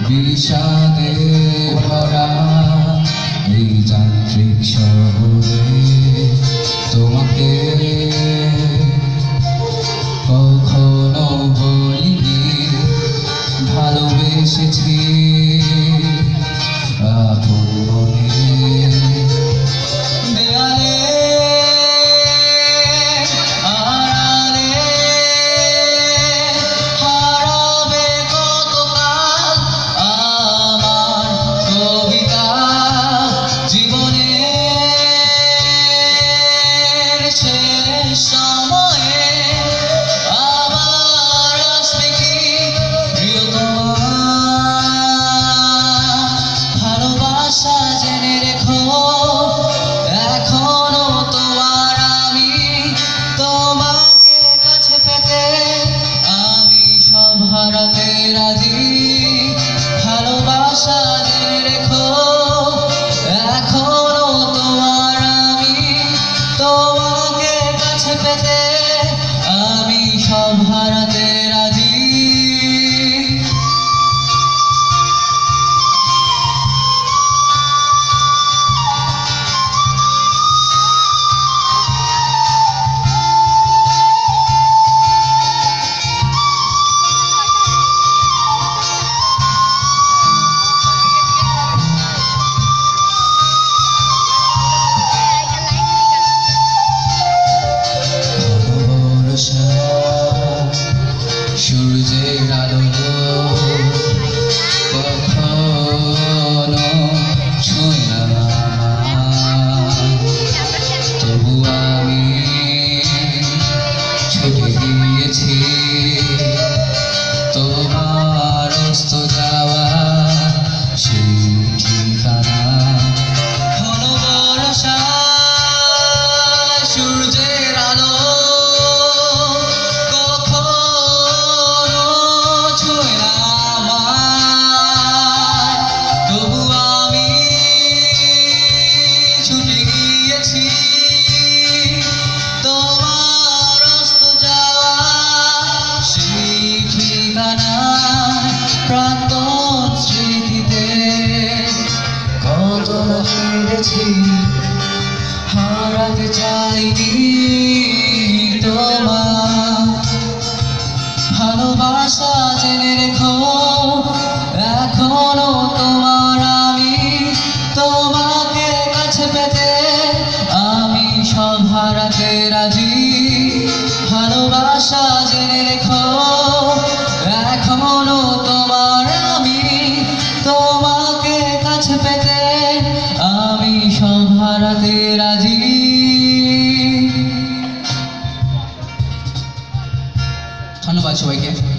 বিষাদে ভরা এই যান্ত্রিক শহরে তোমাকে কখনো বলিনি ভালোবেসেছি আপন মনে। দেয়ালে আড়ালে হারাবে কতকাল আমার কবিতা জীবনের শেষ সময়ে আবার আসবে কি প্রিয়তমা। ভালোবাসা জেনে রেখো এখনো তোমার আমি, তোমাকে কাছে পেতে আমি সব হারাতে রাজি। ভালোবাসা জেনে রেখো এখনো তোমার আমি, তোমাকে কাছে পেতে আমি সব হারাতে রাজি। সূর্যের আলো কখনো ছুঁয় না আমায়, তবু আমি ছুটে গিয়েছি তোমার অস্ত যাওয়া সেই ঠিকানা। ঘন বর্ষা সূর্যের আলো ছুটে গিয়েছি তোমার অস্ত যাওয়া সেই ঠিকানা। প্রাক্তন স্মৃতিতে কত হেরেছি হারাতে চাইনি তোমার। ভালোবাসা জেনে রেখো এখনো তোমার আমি, তোমাকে কাছে পেতে আমি সব হারাতে রাজি। ভালোবাসা জেনে রেখো এখনো তোমার আমি, তোমাকে কাছে পেতে আমি সব হারাতে রাজি। ধন্যবাদ সবাইকে।